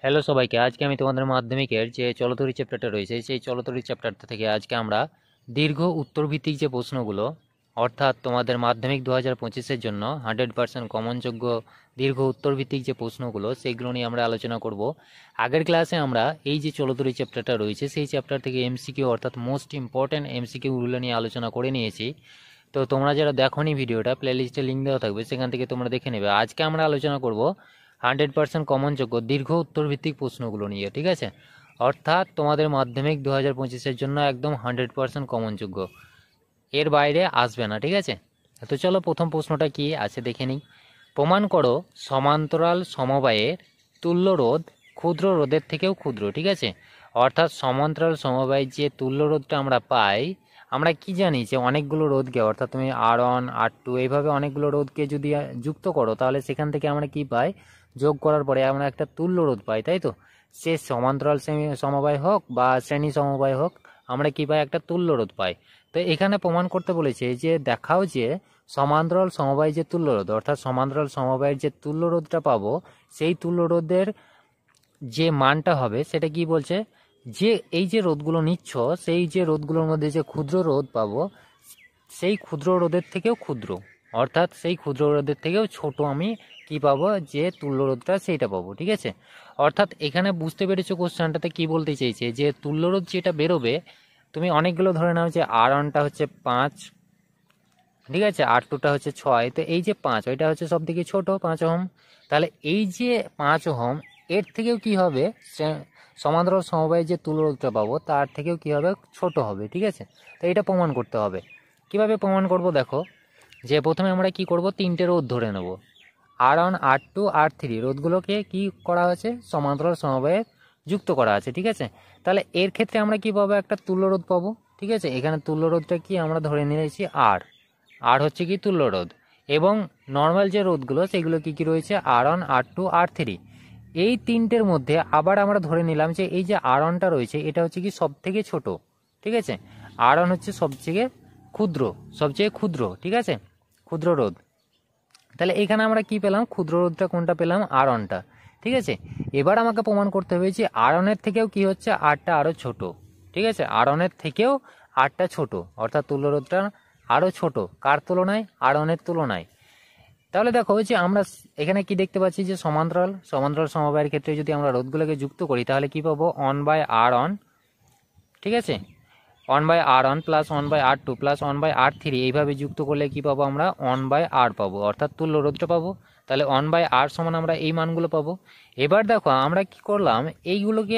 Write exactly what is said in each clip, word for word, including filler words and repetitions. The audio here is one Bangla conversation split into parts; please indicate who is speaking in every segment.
Speaker 1: হ্যালো সবাইকে, আজকে আমি তোমাদের মাধ্যমিকের যে চলতরি চ্যাপ্টারটা রয়েছে সেই চলতরি চ্যাপ্টারটা থেকে আজকে আমরা দীর্ঘ উত্তরভিত্তিক যে প্রশ্নগুলো, অর্থাৎ তোমাদের মাধ্যমিক দু হাজার পঁচিশের জন্য হান্ড্রেড পার্সেন্ট কমনযোগ্য দীর্ঘ উত্তরভিত্তিক যে প্রশ্নগুলো সেগুলো নিয়ে আমরা আলোচনা করব। আগের ক্লাসে আমরা এই যে চলতরি চ্যাপ্টারটা রয়েছে সেই চ্যাপ্টার থেকে এমসিকিউ অর্থাৎ মোস্ট ইম্পর্ট্যান্ট এমসিকিউগুলো নিয়ে আলোচনা করে নিয়েছি। তো তোমরা যারা দেখোনি ভিডিওটা, প্লেলিস্টে লিঙ্ক দেওয়া থাকবে, সেখান থেকে তোমরা দেখে নেবে। আজকে আমরা আলোচনা করব হান্ড্রেড পার্সেন্ট কমনযোগ্য দীর্ঘ উত্তরভিত্তিক প্রশ্নগুলো নিয়ে, ঠিক আছে? অর্থাৎ তোমাদের মাধ্যমিক দু হাজার পঁচিশের জন্য একদম হান্ড্রেড পার্সেন্ট কমনযোগ্য, এর বাইরে আসবে না, ঠিক আছে? তো চলো প্রথম প্রশ্নটা কি আছে দেখে নিই। প্রমাণ করো সমান্তরাল সমবায়ের তুল্য রোধ ক্ষুদ্র রোধের থেকেও ক্ষুদ্র, ঠিক আছে? অর্থাৎ সমান্তরাল সমবায় যে তুল্য রোধটা আমরা পাই, আমরা কি জানি যে অনেকগুলো রোধকে, অর্থাৎ তুমি আর ওয়ান আর টু এইভাবে অনেকগুলো রোধকে যদি যুক্ত করো তাহলে সেখান থেকে আমরা কি পাই, যোগ করার পরে আমরা একটা তুল্য রোধ পাই, তাই তো? সে সমান্তরাল সমবায় হোক বা শ্রেণী সমবায় হোক, আমরা কি পাই, একটা তুল্য রোধ পাই। তো এখানে প্রমাণ করতে বলেছে যে দেখাও যে সমান্তরাল সমবায় যে তুল্য রোধ, অর্থাৎ সমান্তরাল সমবায়ের যে তুল্য রোধটা পাবো সেই তুল্য রোধের যে মানটা হবে সেটা কি বলছে, যে এই যে রোধগুলো নিচ্ছ সেই যে রোধগুলোর মধ্যে যে ক্ষুদ্র রোধ পাবো সেই ক্ষুদ্র রোধের থেকেও ক্ষুদ্র, অর্থাৎ সেই ক্ষুদ্র রোধের থেকেও ছোট আমি কি পাবো, যে তুল্য রোধটা সেইটা পাবো, ঠিক আছে? অর্থাৎ এখানে বুঝতে পেরেছো কোশ্চেনটাতে কি বলতে চেয়েছে, যে তুল্য রোধ যেটা বেরোবে, তুমি অনেকগুলো ধরে নাও যে আর ওয়ানটা হচ্ছে পাঁচ, ঠিক আছে, আর টুটা হচ্ছে ছয়, তো এই যে পাঁচ ওইটা হচ্ছে সব থেকে ছোট পাঁচ ওহম, তাহলে এই যে পাঁচ ওহম এর থেকেও কি হবে, সমান্তরাল সমবায়ে যে তুল্য রোধটা পাবো তার থেকেও কি হবে, ছোট হবে, ঠিক আছে? তো এটা প্রমাণ করতে হবে। কিভাবে প্রমাণ করব দেখো, যে প্রথমে আমরা কি করব, তিনটে রোধ ধরে নেব, R one R two R three রোধগুলোকে কি করা হয়েছে, সমান্তরাল সমবায়ে যুক্ত করা আছে, ঠিক আছে? তাহলে এর ক্ষেত্রে আমরা কি পাবো, একটা তুল্য রোধ পাবো, ঠিক আছে? এখানে তুল্য রোধটা কি আমরা ধরে নিয়েছি আর, আর হচ্ছে কি তুল্য রোধ, এবং নর্মাল যে রোধগুলো সেগুলো কি কি রয়েছে, R one R two R three. এই তিনটের মধ্যে আবার আমরা ধরে নিলাম যে এই যে আর ওয়ানটা রয়েছে এটা হচ্ছে কি সব থেকে ছোট, ঠিক আছে? আর ওয়ান হচ্ছে সবচেয়ে ক্ষুদ্র, সবচেয়ে ক্ষুদ্র, ঠিক আছে, ক্ষুদ্র রোধ। তাহলে এখানে আমরা কি পেলাম, ক্ষুদ্র রোধটা কোনটা পেলাম, আর ওয়ানটা, ঠিক আছে? এবার আমাকে প্রমাণ করতে হবে যে আর ওয়ানের থেকেও কি হচ্ছে, আরটা আরও ছোট, ঠিক আছে? আর ওয়ানের থেকেও আরটা ছোট, অর্থাৎ তুল্য রোধটা আরও ছোট, কার তুলনায়, আর ওয়ানের তুলনায়। তাহলে দেখো যে আমরা এখানে কি দেখতে পাচ্ছি, যে সমান্তরাল সমান্তরাল সমবায়ের ক্ষেত্রে যদি আমরা রোধগুলোকে যুক্ত করি তাহলে কি পাবো, ওয়ান বাই আর ওয়ান, ঠিক আছে, one by R one plus one by R two plus one by R three, এইভাবে যুক্ত করলে কি পাবো, আমরা ওয়ান বাই আর পাবো, অর্থাৎ তুল্য রোধটা পাবো। তাহলে ওয়ান বাই আর সমান আমরা এই মানগুলো পাবো। এবার দেখো আমরা কি করলাম, এইগুলোকে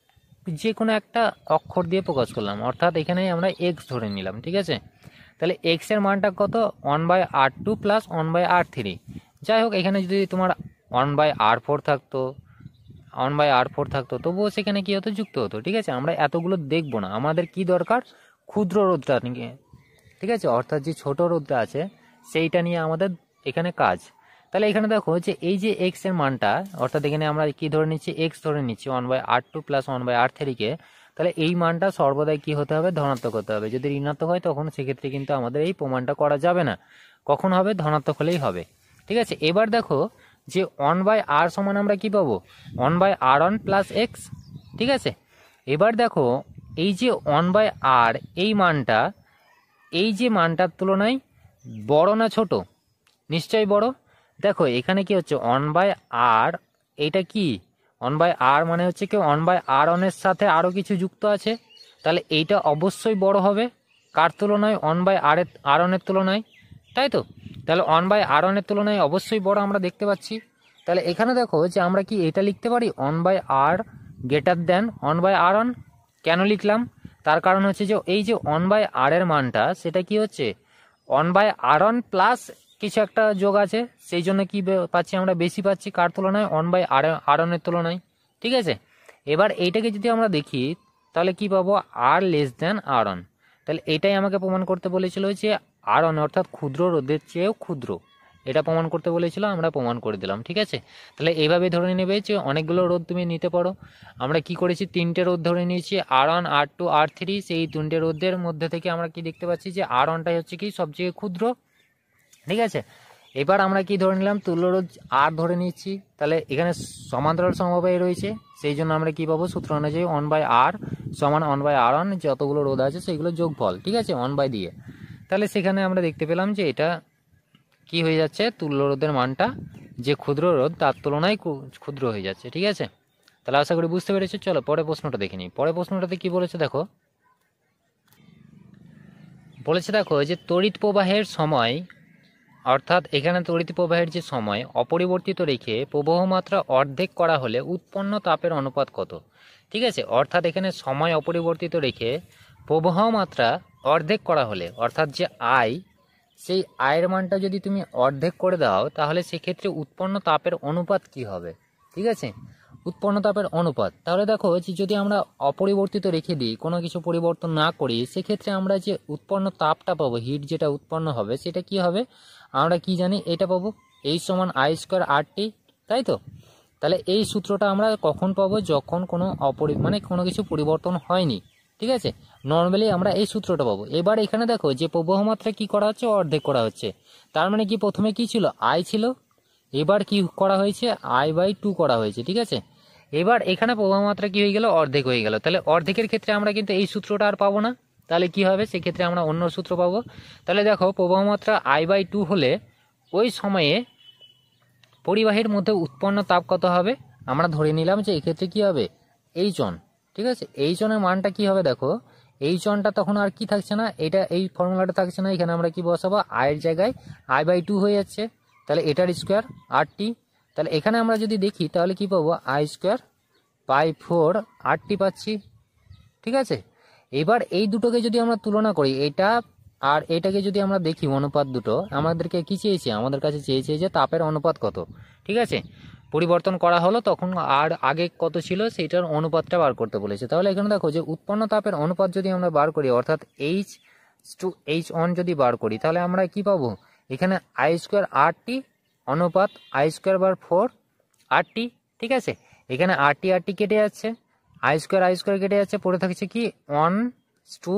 Speaker 1: যে কোনো একটা অক্ষর দিয়ে প্রকাশ করলাম, অর্থাৎ এখানে আমরা এক্স ধরে নিলাম, ঠিক আছে? তাহলে এক্স এর মানটা কত, one by R two plus one by R three. যাই হোক, এখানে যদি তোমার ওয়ান বাই আর ফোর থাকতো, ওয়ান বাই আর ফোর থাকতো, তবুও সেখানে কি হতো, যুক্ত হতো, ঠিক আছে? আমরা এতগুলো দেখবো না, আমাদের কি দরকার, ক্ষুদ্র রোধটা নিয়ে, ঠিক আছে? অর্থাৎ যে ছোট রোধটা আছে সেইটা নিয়ে আমাদের এখানে কাজ। তাহলে এখানে দেখো যে এই যে এক্স এর মানটা, অর্থাৎ এখানে আমরা কি ধরে নিচ্ছি, এক্স ধরে নিচ্ছি one by R two plus one by R থ্রিকে। তাহলে এই মানটা সর্বদাই কি হতে হবে, ধনাত্মক হতে হবে। যদি ঋণাত্মক হয় তখন সেক্ষেত্রে কিন্তু আমাদের এই প্রমাণটা করা যাবে না। কখন হবে, ধনাত্মক হলেই হবে, ঠিক আছে? এবার দেখো যে ওয়ান বাই আর সমান আমরা কি পাবো, one by R one plus X, ঠিক আছে? এবার দেখো এই যে ওয়ান বাই আর এই মানটা, এই যে মানটার তুলনায় বড় না ছোট, নিশ্চয়ই বড়। দেখো এখানে কি হচ্ছে, ওয়ান বাই আর, এইটা কি ওয়ান বাই আর মানে হচ্ছে কি ওয়ান বাই আর ওয়ানের সাথে আরও কিছু যুক্ত আছে, তাহলে এইটা অবশ্যই বড় হবে, কার তুলনায়, ওয়ান বাই আর আর ওয়ানের তুলনায়, তাই তো? তাহলে ওয়ান বাই আর ওয়ানের তুলনায় অবশ্যই বড় আমরা দেখতে পাচ্ছি। তাহলে এখানে দেখো যে আমরা কি এটা লিখতে পারি, one by R greater than one by R one. কেন লিখলাম, তার কারণ হচ্ছে যে এই যে ওয়ান বাই আর এর মানটা সেটা কি হচ্ছে, one by R one plus কিছু একটা যোগ আছে, সেই জন্য কি পাচ্ছি আমরা, বেশি পাচ্ছি, কার তুলনায়, ওয়ান বাই আর আর ওয়ানের তুলনায়, ঠিক আছে? এবার এইটাকে যদি আমরা দেখি তাহলে কি পাবো, আর লেস দেন আর ওয়ান। তাহলে এটাই আমাকে প্রমাণ করতে বলেছিল যে আর ওয়ান অর্থাৎ ক্ষুদ্র রোধের চেয়েও ক্ষুদ্র, এটা প্রমাণ করতে বলেছিল, আমরা প্রমাণ করে দিলাম, ঠিক আছে? তাহলে এইভাবে ধরে নেবে যে অনেকগুলো রোধ তুমি নিতে পারো। আমরা কি করেছি, তিনটে রোধ ধরে নিয়েছি, R one R two R three. সেই তিনটে রোধের মধ্যে থেকে আমরা কি দেখতে পাচ্ছি যে আর ওয়ানটাই হচ্ছে কি সবচেয়ে ক্ষুদ্র, ঠিক আছে? এবার আমরা কি ধরে নিলাম, তুল্যরোধ আর ধরে নিচ্ছি, তাহলে এখানে সমান্তরাল সমবায় রয়েছে, সেই জন্য আমরা কি পাবো, সূত্র অনুযায়ী ওয়ান বাই আর সমান ওয়ান বাই আর ওয়ান, যতগুলো রোধ আছে সেগুলো যোগফল, ঠিক আছে, ওয়ান বাই দিয়ে। তাহলে সেখানে আমরা দেখতে পেলাম যে এটা কি হয়ে যাচ্ছে, তুল্যরোধের মানটা যে ক্ষুদ্র রোধ তার তুলনায় ক্ষুদ্র হয়ে যাচ্ছে, ঠিক আছে। তাহলে আশা করি বুঝতে পেরেছো। চলো পরে প্রশ্নটা দেখে নিই। পরে প্রশ্নটাতে কি বলেছে দেখো, বলেছে দেখো যে তড়িৎ প্রবাহের সময়, অর্থাৎ এখানে তড়িৎ প্রবাহের যে সময় অপরিবর্তিত রেখে প্রবাহ মাত্রা অর্ধেক করা হলে উৎপন্ন তাপের অনুপাত কত, ঠিক আছে। অর্থাৎ এখানে সময় অপরিবর্তিত রেখে প্রবাহ মাত্রা অর্ধেক করা হলে, অর্থাৎ যে আই, সেই আয়ের মানটা যদি তুমি অর্ধেক করে দাও তাহলে সেক্ষেত্রে উৎপন্ন তাপের অনুপাত কি হবে, ঠিক আছে, উৎপন্ন তাপের অনুপাত। তাহলে দেখো যে যদি আমরা অপরিবর্তিত রেখে দিই, কোনো কিছু পরিবর্তন না করি, সেক্ষেত্রে আমরা যে উৎপন্ন তাপটা পাবো, হিট যেটা উৎপন্ন হবে, সেটা কি হবে, আমরা কি জানি, এটা পাবো এইচ সমান আই স্কোয়ার আর টি, তাই তো। তাহলে এই সূত্রটা আমরা কখন পাবো, যখন কোনো অপরি মানে কোনো কিছু পরিবর্তন হয়নি, ঠিক আছে, নর্মালি আমরা এই সূত্রটা পাবো। এবার এখানে দেখো যে প্রবাহ মাত্রা কি করা হচ্ছে, অর্ধেক করা হচ্ছে, তার মানে কি প্রথমে কি ছিল, আই ছিল, এবার কি করা হয়েছে, আই বাই টু করা হয়েছে, ঠিক আছে। এবার এখানে প্রবাহ মাত্রা কি হয়ে গেল, অর্ধেক হয়ে গেল। তাহলে অর্ধেকের ক্ষেত্রে আমরা কিন্তু এই সূত্রটা আর পাবো না, তাহলে কি হবে, সেক্ষেত্রে আমরা অন্য সূত্র পাবো। তাহলে দেখো প্রবাহ মাত্রা আই বাই টু হলে ওই সময়ে পরিবাহীর মধ্যে উৎপন্ন তাপ কত হবে, আমরা ধরে নিলাম যে এক্ষেত্রে কি হবে, এইচ ওয়ান, ঠিক আছে। এইচ ওয়ানের মানটা কি হবে দেখো, এইচ ওয়ানটা তখন আর কি থাকছে না, এটা এই ফর্মুলাটা থাকছে না, এখানে আমরা কি বসাবো, আয়ের জায়গায় আই বাই টু হয়ে যাচ্ছে, তাহলে এটার স্কোয়ার আর টি। তাহলে এখানে আমরা যদি দেখি তাহলে কি পাবো, I square by four R T পাচ্ছি, ঠিক আছে। এবার এই দুটোকে যদি আমরা তুলনা করি, এটা আর এটাকে যদি আমরা দেখি অনুপাত দুটো, আমাদেরকে কি চেয়েছে, আমাদের কাছে চেয়েছে যে তাপের অনুপাত কত, ঠিক আছে। পরিবর্তন করা হলো তখন আর আগে কত ছিল সেইটার অনুপাতটা বার করতে বলেছে। তাহলে এখানে দেখো যে উৎপন্ন তাপের অনুপাত যদি আমরা বার করি, অর্থাৎ এইচ টু এইচ ওয়ান যদি বার করি, তাহলে আমরা কি পাবো, এখানে আই স্কোয়ার আর টি অনুপাত আই স্কোয়ার বার ফোর আর টি, ঠিক আছে। এখানে আর টি আর টি কেটে যাচ্ছে, আই স্কোয়ার আই স্কোয়ার কেটে যাচ্ছে, পড়ে থাকছে কি one two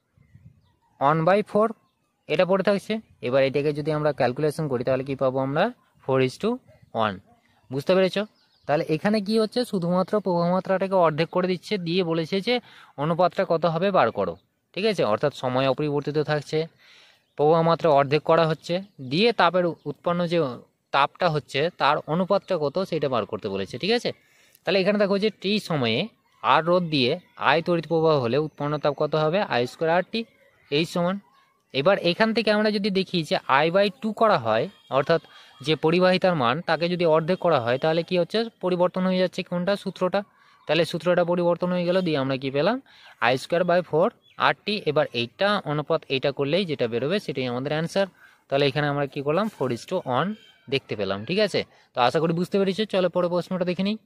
Speaker 1: one by four, এটা পড়ে থাকছে। এবার এটাকে যদি আমরা ক্যালকুলেশন করি তাহলে কি পাবো আমরা, ফোর ইস টু ওয়ান, বুঝতে পেরেছ। তাহলে এখানে কি হচ্ছে, শুধুমাত্র প্রবাহ মাত্রাটাকে অর্ধেক করে দিচ্ছে, দিয়ে বলেছে যে অনুপাতটা কত হবে বার করো, ঠিক আছে। অর্থাৎ সময় অপরিবর্তিত থাকছে, প্রবাহ মাত্রা অর্ধেক করা হচ্ছে, দিয়ে তাপের উৎপন্ন যে তাপটা হচ্ছে তার অনুপাতটা কত সেটা বার করতে বলেছে, ঠিক আছে। তাহলে এখানে দেখো যে টি সময়ে আর রোধ দিয়ে আই তড়িৎ প্রবাহ হলে উৎপন্ন তাপ কত হবে, আই স্কোয়ার আর টি, এই সমান। এবার এখান থেকে আমরা যদি দেখি যে আই বাই টু করা হয়, অর্থাৎ যে পরিবাহিতার মান তাকে যদি অর্ধেক করা হয়, তাহলে কি হচ্ছে, পরিবর্তন হয়ে যাচ্ছে কোনটা, সূত্রটা। তাহলে সূত্রটা পরিবর্তন হয়ে গেল, দিয়ে আমরা কি পেলাম, I square by four R T. এবার এইটা অনুপাত এইটা করলেই যেটা বেরোবে সেটাই আমাদের অ্যান্সার। তাহলে এখানে আমরা কি করলাম, ফোর ইস টু ওয়ান দেখতে পেলাম, ঠিক আছে। তো আশা করি বুঝতে পেরেছো। চলো পরে প্রশ্নটা দেখে নিই।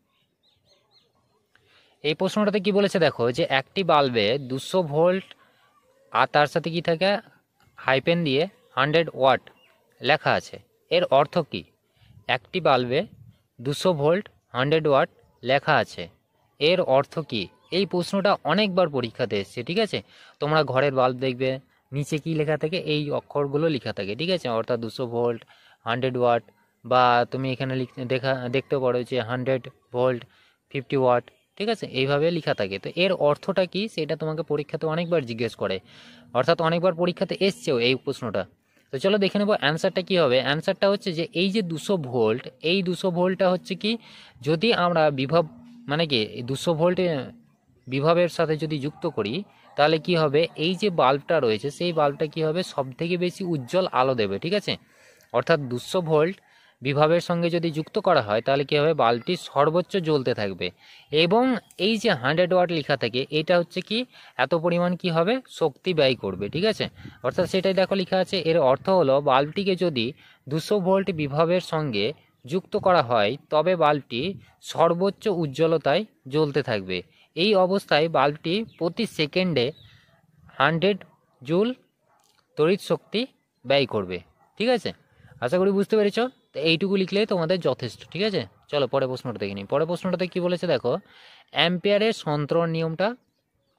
Speaker 1: এই প্রশ্নটাতে কি বলেছে দেখো, যে একটি বাল্বে দুশো ভোল্ট আর তার সাথে কি থাকে, হাইপেন দিয়ে হান্ড্রেড ওয়াট লেখা আছে, এর অর্থ কি। একটি বাল্বে দুশো ভোল্ট হান্ড্রেড ওয়াট লেখা আছে, এর অর্থ কি। এই প্রশ্নটা অনেকবার পরীক্ষাতে এসছে, ঠিক আছে। তোমরা ঘরের বাল্ব দেখবে নিচে কি লেখা থাকে, এই অক্ষরগুলো লেখা থাকে, ঠিক আছে। অর্থাৎ দুশো ভোল্ট, হান্ড্রেড ওয়াট, বা তুমি এখানে দেখা দেখতে পারো যে হান্ড্রেড ভোল্ট ফিফটি ওয়াট, ঠিক আছে, এইভাবে লেখা থাকে। তো এর অর্থটা কি সেটা তোমাকে পরীক্ষাতে অনেকবার জিজ্ঞেস করে, অর্থাৎ অনেকবার পরীক্ষাতে এসছেও এই প্রশ্নটা। তো চলো দেখে নেবো অ্যান্সারটা কী হবে। অ্যান্সারটা হচ্ছে যে এই যে দুশো ভোল্ট, এই দুশো ভোল্টটা হচ্ছে কি, যদি আমরা বিভব মানে কি দুশো ভোল্ট বিভবের সাথে যদি যুক্ত করি, তাহলে কি হবে, এই যে বাল্বটা রয়েছে সেই বাল্বটা কি হবে, সব থেকে বেশি উজ্জ্বল আলো দেবে, ঠিক আছে। অর্থাৎ দুশো ভোল্ট বিভবের সঙ্গে যদি যুক্ত করা হয় তাহলে কী হবে, বাল্বটি সর্বোচ্চ জ্বলতে থাকবে। এবং এই যে হান্ড্রেড ওয়াট লেখা থাকে, এটা হচ্ছে কি এত পরিমাণ কি হবে, শক্তি ব্যয় করবে, ঠিক আছে। অর্থাৎ সেটাই দেখো লেখা আছে। এর অর্থ হলো বাল্বটিকে যদি দুশো ভোল্ট বিভবের সঙ্গে যুক্ত করা হয় তবে বাল্বটি সর্বোচ্চ উজ্জ্বলতায় জ্বলতে থাকবে। এই অবস্থায় বাল্বটি প্রতি সেকেন্ডে হান্ড্রেড জুল তড়িৎ শক্তি ব্যয় করবে, ঠিক আছে। আশা করি বুঝতে পেরেছ। তো এইটুকু লিখলেই তোমাদের যথেষ্ট, ঠিক আছে। চলো পরে প্রশ্নটা দেখে নিই। পরে প্রশ্নটাতে কি বলেছে দেখো, অ্যাম্পিয়ারের সন্তরণ নিয়মটা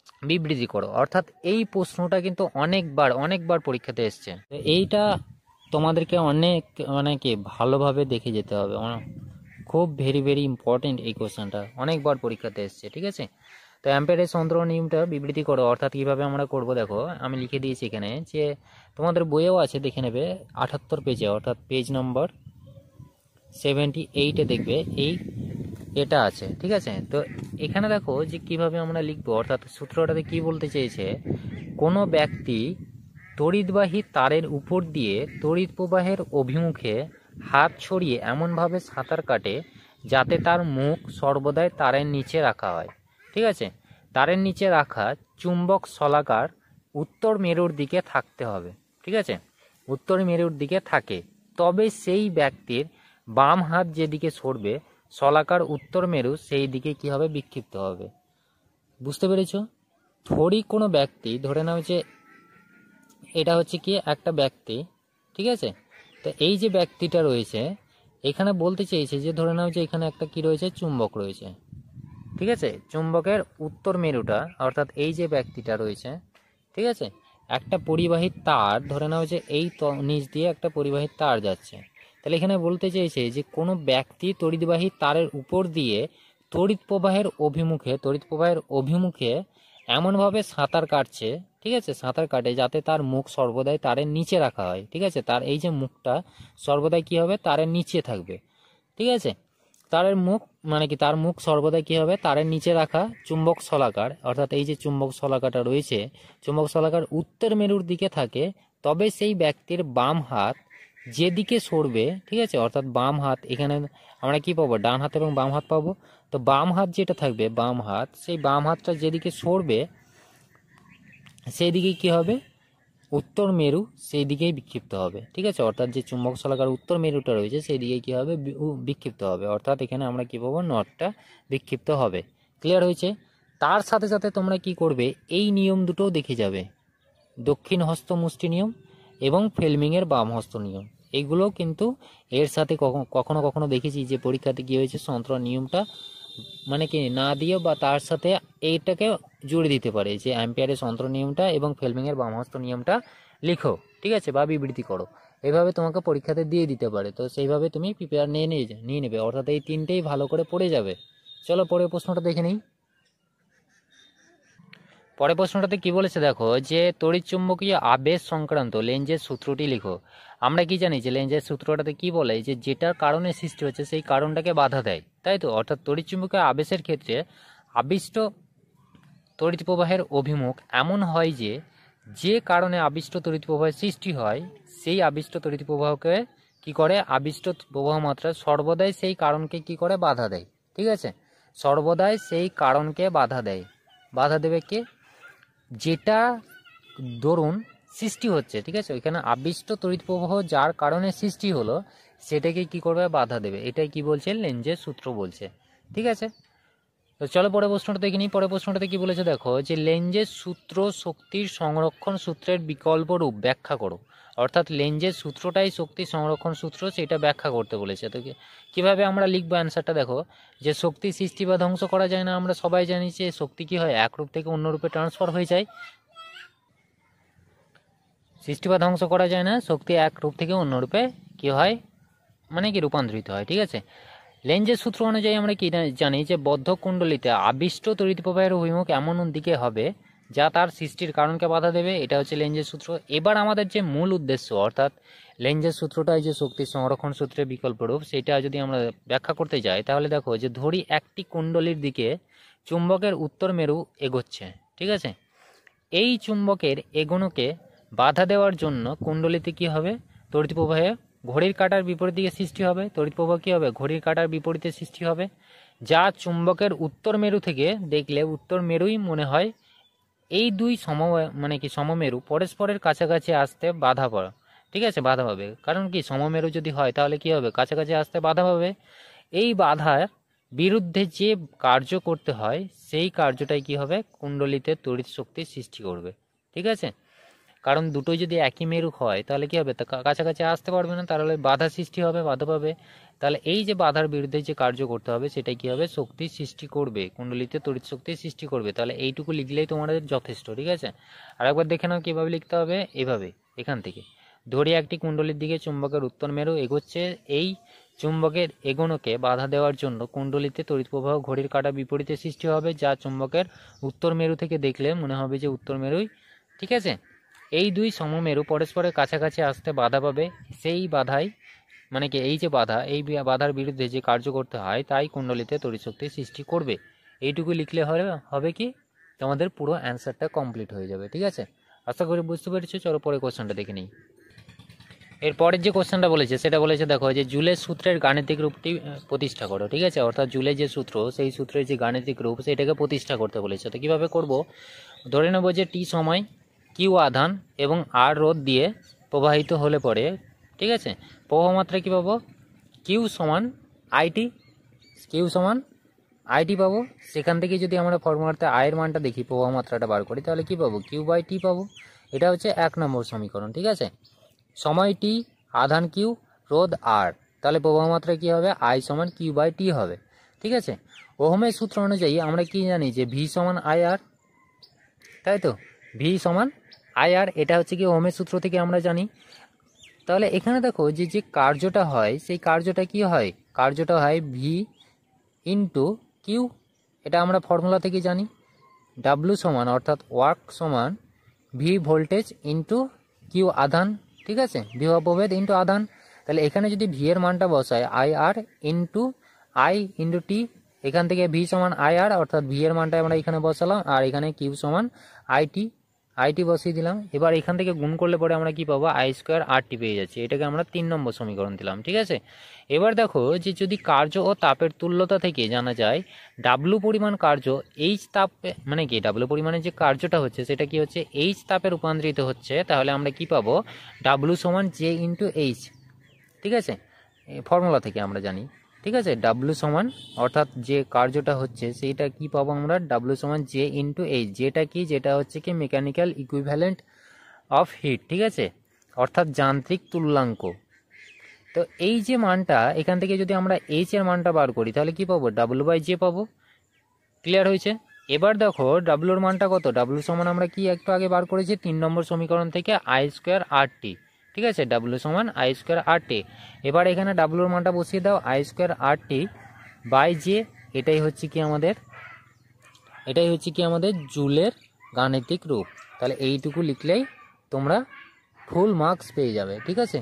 Speaker 1: বিবৃতি করো। অর্থাৎ এই প্রশ্নটা কিন্তু অনেকবার অনেকবার পরীক্ষাতে এসছে। এইটা তোমাদেরকে অনেক মানে কি ভালোভাবে দেখে যেতে হবে, খুব ভেরি ভেরি ইম্পর্টেন্ট এই কোশ্চেনটা, অনেকবার পরীক্ষাতে এসছে, ঠিক আছে। তো অ্যাম্পিয়ারের সন্তরণ নিয়মটা বিবৃতি করো, অর্থাৎ কীভাবে আমরা করব দেখো আমি লিখে দিয়েছি এখানে, যে তোমাদের বইয়েও আছে দেখে নেবে আটাত্তর পেজে, অর্থাৎ পেজ নম্বর সেভেন্টি এইটে দেখবে এই এটা আছে, ঠিক আছে। তো এখানে দেখো যে কিভাবে আমরা লিখবো, অর্থাৎ সূত্রটাতে কি বলতে চেয়েছে, কোনো ব্যক্তি তড়িৎবাহী তারের উপর দিয়ে তড়িৎ প্রবাহের অভিমুখে হাত ছড়িয়ে এমনভাবে সাঁতার কাটে যাতে তার মুখ সর্বদাই তারের নিচে রাখা হয়, ঠিক আছে। তারের নিচে রাখা চুম্বক শলাকার উত্তর মেরুর দিকে থাকতে হবে, ঠিক আছে, উত্তর মেরুর দিকে থাকে, তবে সেই ব্যক্তির বাম হাত যেদিকে সরবে শলাকার উত্তর মেরু সেই দিকে কি হবে, বিক্ষিপ্ত হবে। বুঝতে পেরেছ? ধরি কোনো ব্যক্তি, ধরে নাও যে এটা হচ্ছে কি একটা ব্যক্তি, ঠিক আছে। তো এই যে ব্যক্তিটা রয়েছে এখানে বলতে চেয়েছে যে ধরে নাও যে এখানে একটা কি রয়েছে, চুম্বক রয়েছে, ঠিক আছে। চুম্বকের উত্তর মেরুটা অর্থাৎ এই যে ব্যক্তিটা রয়েছে, ঠিক আছে, একটা পরিবাহী তার, ধরে নাও যে এই নিচ দিয়ে একটা পরিবাহী তার যাচ্ছে, তাহলে এখানে বলতে চেয়েছে যে কোনো ব্যক্তি তড়িৎবাহী তারের উপর দিয়ে তড়িৎ প্রবাহের অভিমুখে তড়িৎ প্রবাহের অভিমুখে এমনভাবে সাঁতার কাটছে, ঠিক আছে, সাঁতার কাটে যাতে তার মুখ সর্বদাই তারের নিচে রাখা হয়, ঠিক আছে, তার এই যে মুখটা সর্বদাই কি হবে, তারের নিচে থাকবে, ঠিক আছে। তারের মুখ মানে কি, তার মুখ সর্বদাই কি হবে, তারের নিচে রাখা চুম্বক শলাকার, অর্থাৎ এই যে চুম্বক শলাকাটা রয়েছে চুম্বক শলাকার উত্তর মেরুর দিকে থাকে, তবে সেই ব্যক্তির বাম হাত যেদিকে সরবে, ঠিক আছে, অর্থাৎ বাম হাত, এখানে আমরা কি পাবো, ডান হাত এবং বাম হাত পাবো, তো বাম হাত যেটা থাকবে, বাম হাত, সেই বাম হাতটা যেদিকে সরবে সেই দিকে কি হবে, উত্তর মেরু সেই দিকেই বিক্ষিপ্ত হবে, ঠিক আছে, অর্থাৎ যে চুম্বক শলাকার উত্তর মেরুটা রয়েছে সেই দিকে কি হবে, বিক্ষিপ্ত হবে, অর্থাৎ এখানে আমরা কি পাবো, নটটা বিক্ষিপ্ত হবে। ক্লিয়ার হয়েছে? তার সাথে সাথে তোমরা কি করবে, এই নিয়ম দুটোও দেখে যাবে, দক্ষিণ হস্ত মুষ্টি নিয়ম এবং ফেলমিংয়ের বাম হস্ত নিয়ম, এগুলো কিন্তু এর সাথে কখনো কখনো দেখেছি যে পরীক্ষাতে কি হয়েছে, সন্তরণ নিয়মটা মানে কি না দিয়ে বা তার সাথে এইটাকে জুড়ে দিতে পারে, যে অ্যাম্পিয়ারের সন্তরণ নিয়মটা এবং ফেলমিংয়ের বাম হস্ত নিয়মটা লিখো, ঠিক আছে, বা বিবৃতি করো, এইভাবে তোমাকে পরীক্ষাতে দিয়ে দিতে পারে। তো সেইভাবে তুমি প্রিপেয়ার নিয়ে নিয়ে নিয়ে নেবে, অর্থাৎ এই তিনটেই ভালো করে পড়ে যাবে। চলো পরের প্রশ্নটা দেখে নিই। পরের প্রশ্নটাতে কি বলেছে দেখো, যে তড়িৎচুম্বকীয় আবেশ সংক্রান্ত লেঞ্জের সূত্রটি লিখো। আমরা কি জানি যে লেঞ্জের সূত্রটাতে কি বলে, যে যেটার কারণে সৃষ্টি হচ্ছে সেই কারণটাকে বাধা দেয়, তাই তো, অর্থাৎ তড়িৎচুম্বকীয় আবেশের ক্ষেত্রে আবিষ্ট তড়িৎ প্রবাহের অভিমুখ এমন হয় যে যে কারণে আবিষ্ট তড়িৎ প্রবাহের সৃষ্টি হয় সেই আবিষ্ট তড়িৎ প্রবাহকে কি করে, আবিষ্ট প্রবাহ মাত্রা সর্বদাই সেই কারণকে কি করে, বাধা দেয়, ঠিক আছে, সর্বদাই সেই কারণকে বাধা দেয়। বাধা দেবে কে, যেটা দরুন সৃষ্টি হচ্ছে, ঠিক আছে, ওইখানে আবিষ্ট তড়িৎ প্রবাহ যার কারণে সৃষ্টি হলো সেটাকে কি করবে, বাধা দেবে। এটাই কি বলছে, লেঞ্জের সূত্র বলছে, ঠিক আছে। তো চলো পরের প্রশ্নটা দেখে নিই। পরের প্রশ্নটাতে কি বলেছে দেখো, যে লেঞ্জের সূত্র শক্তির সংরক্ষণ সূত্রের বিকল্প রূপ ব্যাখ্যা করো, অর্থাৎ লেঞ্জের সূত্রটাই শক্তি সংরক্ষণ সূত্র, সেটা ব্যাখ্যা করতে বলেছে। তো কিভাবে আমরা লিখবো অ্যান্সারটা দেখো, যে শক্তি সৃষ্টি বা ধ্বংস করা যায় না, আমরা সবাই জানি যে শক্তি কি হয়, এক রূপ থেকে অন্য রূপে ট্রান্সফার হয়ে যায়, সৃষ্টি বা ধ্বংস করা যায় না, শক্তি এক রূপ থেকে অন্য রূপে কি হয়, মানে কি রূপান্তরিত হয়, ঠিক আছে। লেঞ্জের সূত্র অনুযায়ী আমরা কি জানি, যে বদ্ধ কুণ্ডলিতে আবিষ্ট তড়িৎ প্রবাহের অভিমুখ এমন দিকে হবে যা তার সৃষ্টির কারণকে বাধা দেবে, এটা হচ্ছে লেঞ্জের সূত্র। এবার আমাদের যে মূল উদ্দেশ্য, অর্থাৎ লেঞ্জের সূত্রটাই যে শক্তি সংরক্ষণ সূত্রের বিকল্প রূপ, সেটা যদি আমরা ব্যাখ্যা করতে যাই তাহলে দেখো, যে ধরি একটি কুণ্ডলীর দিকে চুম্বকের উত্তর মেরু এগোচ্ছে, ঠিক আছে, এই চুম্বকের এগোনোকে বাধা দেওয়ার জন্য কুণ্ডলিতে কি হবে, তড়িৎ প্রবাহে ঘড়ির কাঁটার বিপরীত দিকে সৃষ্টি হবে, তড়িৎ প্রবাহ কী হবে, ঘড়ির কাঁটার বিপরীতে সৃষ্টি হবে, যা চুম্বকের উত্তর মেরু থেকে দেখলে উত্তর মেরুই মনে হয়। এই দুই সম মানে কি সমমেরু পরস্পরের কাছাকাছি আসতে বাধা পড়া, ঠিক আছে, বাধা পাবে, কারণ কি সমমেরু যদি হয় তাহলে কি হবে, কাছাকাছি আসতে বাধা পাবে। এই বাধার বিরুদ্ধে যে কার্য করতে হয় সেই কার্যটাই কি হবে, কুণ্ডলিতে তড়িৎ শক্তির সৃষ্টি করবে, ঠিক আছে, কারণ দুটোই যদি একই মেরু হয় তাহলে কি হবে, কাছাকাছি আসতে পারবে না, তাহলে বাধা সৃষ্টি হবে, বাধা পাবে, তাহলে এই যে বাধার বিরুদ্ধে যে কার্য করতে হবে সেটাই কি হবে, শক্তি সৃষ্টি করবে, কুণ্ডলিতে তড়িৎ শক্তির সৃষ্টি করবে। তাহলে এইটুকু লিখলেই তোমাদের যথেষ্ট, ঠিক আছে। আর একবার দেখে নাও কীভাবে লিখতে হবে, এভাবে এখান থেকে ধরি একটি কুণ্ডলীর দিকে চুম্বকের উত্তর মেরু এগোচ্ছে। এই চুম্বকের এগোনোকে বাধা দেওয়ার জন্য কুণ্ডলীতে তড়িৎ প্রবাহ ঘড়ির কাঁটা বিপরীতে সৃষ্টি হবে, যা চুম্বকের উত্তর মেরু থেকে দেখলে মনে হবে যে উত্তর মেরুই। ঠিক আছে, এই দুই সমমেরু পরস্পরের কাছাকাছি আসতে বাধা পাবে। সেই বাধাই মানে কি এই যে বাধা, এই বাধার বিরুদ্ধে যে কার্য করতে হয় তাই কুণ্ডলীতে তড়িৎ শক্তি সৃষ্টি করবে। এইটুকু লিখলে হবে হবে কি তোমাদের পুরো অ্যান্সারটা কমপ্লিট হয়ে যাবে। ঠিক আছে, আশা করি বুঝতে পেরেছো। চলো পরে কোশ্চেনটা দেখে নিই। এরপরের যে কোশ্চেনটা বলেছে সেটা বলেছে দেখো যে জুলের সূত্রের গাণিতিক রূপটি প্রতিষ্ঠা করো। ঠিক আছে, অর্থাৎ জুলের যে সূত্র সেই সূত্রের যে গাণিতিক রূপ সেটাকে প্রতিষ্ঠা করতে বলেছে। তো কীভাবে করব, ধরে নেব যে টি সময় কিউ আধান এবং আর রোধ দিয়ে প্রবাহিত হলে পরে, ঠিক আছে, প্রবাহ মাত্রা কী পাবো, কিউ সমান আইটি, কিউ সমান আইটি পাবো। সেখান থেকে যদি আমরা ফর্মুলাতে আয়ের মানটা দেখি, প্রবাহ মাত্রাটা বার করি, তাহলে কী পাবো, কিউ বাই টি পাবো। এটা হচ্ছে এক নম্বর সমীকরণ। ঠিক আছে, সময় টি, আধান কিউ, রোধ আর, তাহলে প্রবাহ মাত্রা কী হবে, আই সমান কিউ বাই টি হবে। ঠিক আছে, ওহমের সূত্র অনুযায়ী আমরা কি জানি যে ভি সমান আই আর, তাই তো, ভি সমান আই আর, এটা হচ্ছে কি ওহমের সূত্র থেকে আমরা জানি। তাহলে এখানে দেখো যে যে কার্যটা হয় সেই কার্যটা কি হয়, কার্যটা হয় ভি ইন্টু কিউ, এটা আমরা ফর্মুলা থেকে জানি। ডাব্লু সমান অর্থাৎ ওয়ার্ক সমান ভি ভোল্টেজ ইন্টু কিউ আধান। ঠিক আছে, বিভব প্রভেদ ইন্টু আধান। তাহলে এখানে যদি ভি এর মানটা বসায় I R into I into T, এখান থেকে ভি সমান আই আর অর্থাৎ ভি এর মানটা আমরা এখানে বসালাম, আর এখানে কিউ সমান আই টি, আইটি বসিয়ে দিলাম। এবার এখান থেকে গুণ করলে পরে আমরা কি পাবো, আই স্কোয়ার আর টি পেয়ে যাচ্ছি। এটাকে আমরা তিন নম্বর সমীকরণ দিলাম। ঠিক আছে, এবার দেখো যে যদি কার্য ও তাপের তুল্যতা থেকে জানা যায় ডাব্লু পরিমাণ কার্য এইচ তাপ, মানে কি ডাব্লু পরিমাণের যে কার্যটা হচ্ছে সেটা কি হচ্ছে এইচ তাপে রূপান্তরিত হচ্ছে, তাহলে আমরা কি পাবো, ডাব্লু সমান জে ইন্টু এইচ। ঠিক আছে, ফর্মুলা থেকে আমরা জানি। ঠিক আছে, ডাব্লু সমান অর্থাৎ যে কার্যটা হচ্ছে সেইটা কি পাবো আমরা, ডাব্লু সমান জে ইন্টু এইচ। যেটা কি, যেটা হচ্ছে কি মেকানিক্যাল ইকুইভ্যালেন্ট অফ হিট। ঠিক আছে, অর্থাৎ যান্ত্রিক তুল্যাঙ্ক। তো এই যে মানটা এখান থেকে যদি আমরা এইচ এর মানটা বার করি তাহলে কি পাবো, ডাব্লু বাই জে পাবো। ক্লিয়ার হয়েছে? এবার দেখো ডাব্লুর মানটা কত, ডাব্লু সমান আমরা কি একটু আগে বার করেছি তিন নম্বর সমীকরণ থেকে আই স্কোয়ার আর টি। ঠিক আছে, ডাব্লু সমান আই স্কোয়ার আর টি। এবার এখানে ডাব্লুর মানটা বসিয়ে দাও, I square R T by J. এটাই হচ্ছে কি আমাদের, এটাই হচ্ছে কি আমাদের জুলের গাণিতিক রূপ। তাহলে এইটুকু লিখলেই তোমরা ফুল মার্কস পেয়ে যাবে। ঠিক আছে,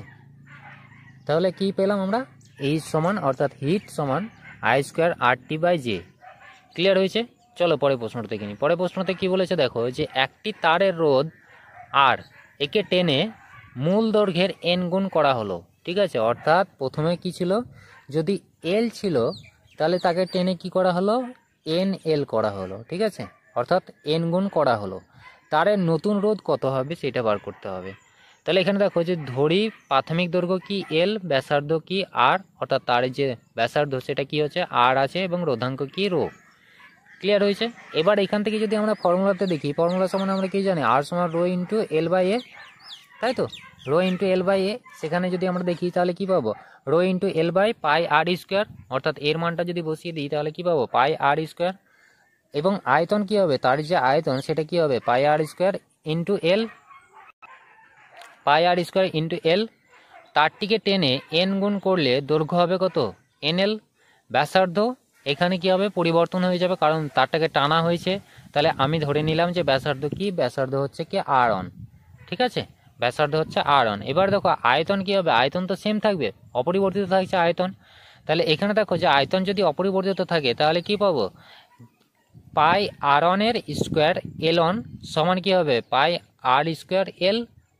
Speaker 1: তাহলে কি পেলাম আমরা, এইচ সমান অর্থাৎ হিট সমান I square R T by J. Clear হয়েছে? চলো পরে প্রশ্নটা দেখে নিই। পরে প্রশ্নতে কি বলেছে দেখো যে একটি তারের রোধ আর একে টেনে মূল দৈর্ঘ্যের এন গুণ করা হলো। ঠিক আছে, অর্থাৎ প্রথমে কি ছিল, যদি এল ছিল তাহলে তাকে টেনে কি করা হলো, এন এল করা হলো। ঠিক আছে, অর্থাৎ এন গুণ করা হলো। তারের নতুন রোধ কত হবে সেটা বার করতে হবে। তাহলে এখানে দেখো যে ধরি প্রাথমিক দৈর্ঘ্য কি এল, ব্যাসার্ধ কি আর, অর্থাৎ তারের যে ব্যাসার্ধ সেটা কি হচ্ছে আর আছে এবং রোধাঙ্ক কি রো। ক্লিয়ার হয়েছে? এবার এখান থেকে যদি আমরা ফর্মুলাতে দেখি, ফর্মুলা সমান আমরা কি জানি, আর সমান rho into L by A, তাই তো, rho into L by A. সেখানে যদি আমরা দেখি তাহলে কি পাবো, rho into L by pi R square, অর্থাৎ এর মানটা যদি বসিয়ে দিই তাহলে কি পাবো, পাই আর স্কোয়ার। এবং আয়তন কি হবে, তার যে আয়তন সেটা কি হবে, pi R square into L, pi R square into L. তারটিকে টেনে এন গুণ করলে দৈর্ঘ্য হবে কত, এন এল। ব্যাসার্ধ এখানে কি হবে, পরিবর্তন হয়ে যাবে কারণ তারটাকে টানা হয়েছে। তাহলে আমি ধরে নিলাম যে ব্যাসার্ধ কি, ব্যাসার্ধ হচ্ছে কি আর অন। ঠিক আছে, ব্যাসার্ধ হচ্ছে আর অন। এবার দেখো আয়তন কি হবে, আয়তন তো সেম থাকবে, অপরিবর্তিত থাকছে আয়তন। তাহলে এখানে দেখো যে আয়তন যদি অপরিবর্তিত থাকে তাহলে কি পাবো, পাই আর অনের স্কোয়ার এল অন সমান কি হবে, পাই আর স্কোয়ার এল।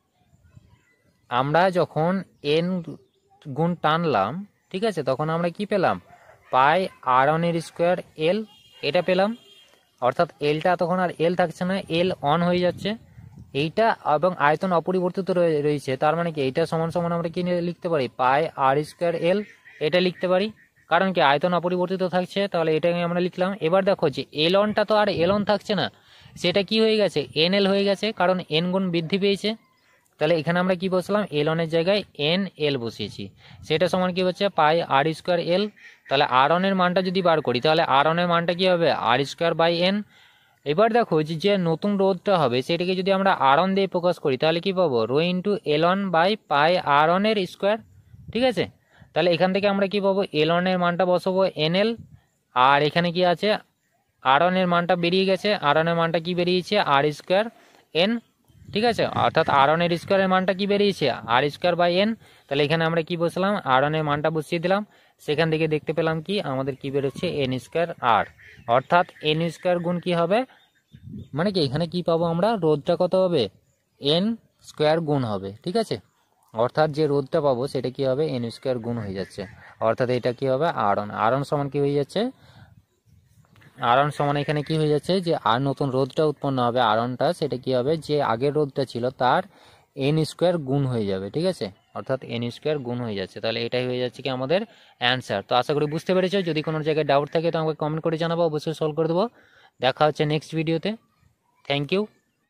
Speaker 1: আমরা যখন এন গুণ টানলাম, ঠিক আছে, তখন আমরা কি পেলাম, পাই আর অনের স্কোয়ার এল, এটা পেলাম। অর্থাৎ এলটা তখন আর এল থাকছে না, এল অন হয়ে যাচ্ছে এইটা, এবং আয়তন অপরিবর্তিত রয়েছে। তার মানে কি এইটা সমান সমান আমরা কি লিখতে পারি, পাই আর স্কোয়ার এল, এটা লিখতে পারি। কারণ কি আয়তন অপরিবর্তিত থাকছে, তাহলে এটাকে আমরা লিখলাম। এবার দেখো যে এল অনটা তো আর এল অন থাকছে না, সেটা কি হয়ে গেছে, এন এল হয়ে গেছে, কারণ এন গুণ বৃদ্ধি পেয়েছে। তাহলে এখানে আমরা কি বসলাম, এল অনের জায়গায় এন এল বসিয়েছি, সেটা সমান কি হচ্ছে পাই আর স্কোয়ার এল। তাহলে আর অনের মানটা যদি বার করি তাহলে আর অনের মানটা কি হবে, আর স্কোয়ার বাই এন। এবার দেখো যে যে নতুন রোধটা হবে সেটাকে যদি আমরা আর অন দিয়ে প্রকাশ করি তাহলে কি পাবো, rho into L N by pi R অনের স্কোয়ার। ঠিক আছে, তাহলে এখান থেকে আমরা কি পাবো, এল অনের মানটা বসাবো এন এল, আর এখানে কি আছে আর অনের মানটা বেরিয়ে গেছে, আর অনের মানটা কি বেরিয়েছে আর স্কোয়ার এন। ঠিক আছে, অর্থাৎ আর অনের স্কোয়ারের মানটা কি বেরিয়েছে আর স্কোয়ার বাই এন। তাহলে এখানে আমরা কি বসলাম, আর অনের মানটা বসিয়ে দিলাম, সেখান থেকে দেখতে পেলাম কি আমাদের কি বেরোচ্ছে এন স্কোয়ার আর, অর্থাৎ এন স্কোয়ার গুণ কি হবে, মানে কি এখানে কি পাবো আমরা, রোধটা কত হবে, এন স্কোয়ার গুণ হবে। ঠিক আছে, অর্থাৎ যে রোধটা পাবো সেটা কি হবে, এন স্কোয়ার গুণ হয়ে যাচ্ছে, অর্থাৎ এটা কি হবে আর অন, আর অন সমান কি হয়ে যাচ্ছে, আর অন সমান এখানে কি হয়ে যাচ্ছে যে আর নতুন রোধটা উৎপন্ন হবে আর অনটা, সেটা কি হবে যে আগের রোধটা ছিল তার এন স্কোয়ার গুণ হয়ে যাবে। ঠিক আছে, অর্থাৎ এন স্কোয়ার গুণ হয়ে যাচ্ছে, তাহলে এটাই হয়ে যাচ্ছে কি আমাদের অ্যান্সার। তো আশা করি বুঝতে পেরেছো, যদি কোনো জায়গায় ডাউট থাকে তো আমাকে কমেন্ট করে জানাবো, অবশ্যই সলভ করে দেবো। দেখা হচ্ছে নেক্সট ভিডিওতে। Thank you.